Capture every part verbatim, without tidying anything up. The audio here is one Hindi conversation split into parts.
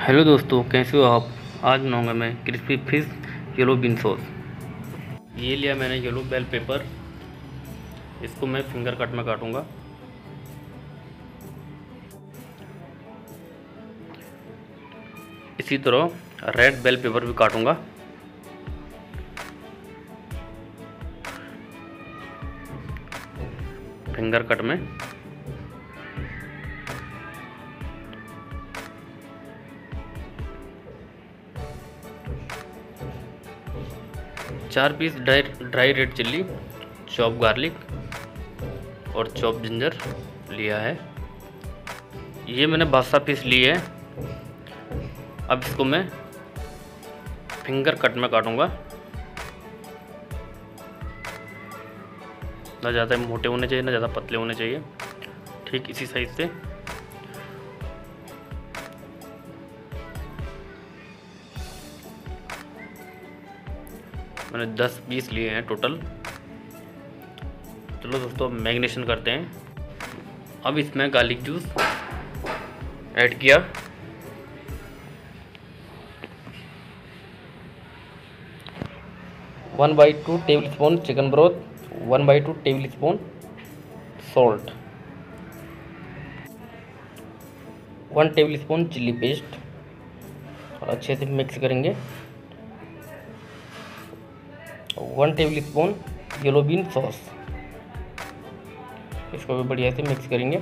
हेलो दोस्तों, कैसे हो आप। आज बनाऊंगा मैं crispy fish yellow bean sauce. ये लिया मैंने येलो बेल पेपर। इसको मैं फिंगर कट में काटूंगा। इसी तरह रेड बेल पेपर भी काटूंगा। फिंगर कट में चार piece dry dry red chilli, chop garlic और चॉप जिंजर लिया है। ये मैंने बादशाह पीस लिए है। अब इसको मैं फिंगर कट में काटूंगा। ना ज़्यादा मोटे होने चाहिए, ना ज़्यादा पतले होने चाहिए, ठीक इसी साइज से। मैंने दस पीस लिए हैं टोटल। चलो दोस्तों, मैरिनेशन करते हैं। अब इसमें गार्लिक जूस ऐड किया। One by two tablespoon chicken broth, one by two tablespoon salt, one tablespoon chilli paste और अच्छे से मिक्स करेंगे। One tablespoon yellow bean sauce, इसको भी बढ़िया से मिक्स करेंगे।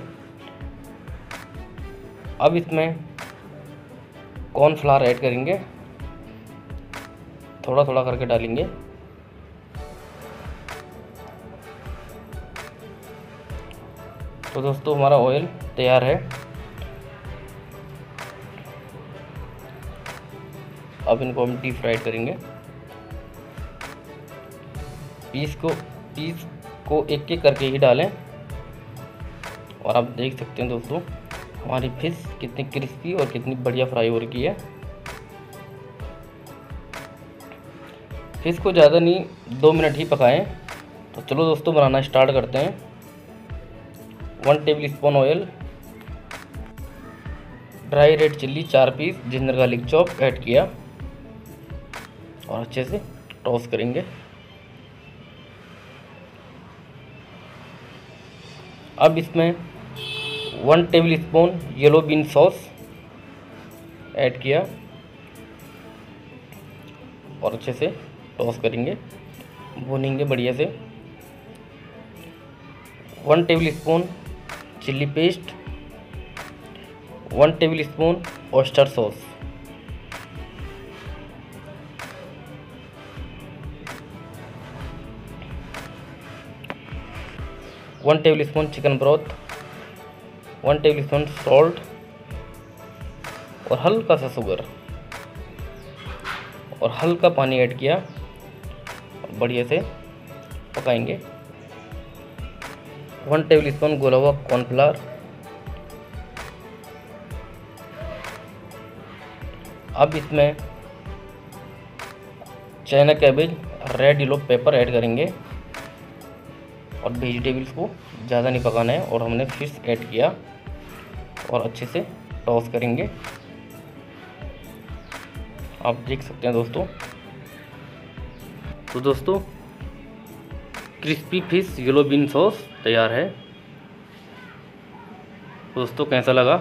अब इसमें कॉर्नफ्लावर ऐड करेंगे, थोड़ा थोड़ा करके डालेंगे। तो दोस्तों, हमारा ऑयल तैयार है। अब इनको हम डीप फ्राइड करेंगे। पीस को पीस को एक एक करके ही डालें। और आप देख सकते हैं दोस्तों, हमारी फिश कितनी क्रिस्पी और कितनी बढ़िया फ्राई हो रही है। फिश को ज़्यादा नहीं, दो मिनट ही पकाएं। तो चलो दोस्तों, बनाना स्टार्ट करते हैं। One tablespoon oil, dry red chilli चार piece, ginger garlic chop add किया और अच्छे से टॉस करेंगे। अब इसमें one tablespoon yellow bean sauce add किया और अच्छे से टॉस करेंगे, भूनेंगे बढ़िया से। One tablespoon chilli paste, one tablespoon oyster sauce, one tablespoon chicken broth, one tablespoon salt और हल्का सा शुगर और हल्का पानी ऐड किया। बढ़िया से पकाएंगे। वन टेबल स्पून गोला हुआ कॉर्नफ्लावर। अब इसमें China cabbage, red yellow pepper add करेंगे और वेजिटेबल्स को ज़्यादा नहीं पकाना है। और हमने फिश ऐड किया और अच्छे से टॉस करेंगे। आप देख सकते हैं दोस्तों। तो दोस्तों, crispy fish yellow bean sauce तैयार है। दोस्तों, कैसा लगा?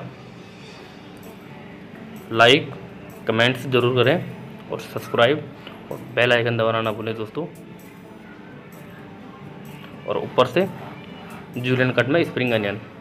लाइक कमेंट्स ज़रूर करें और सब्सक्राइब और बेल आइकन दबाना ना भूलें दोस्तों। और ऊपर से जूलियन कट में स्प्रिंग अनियन।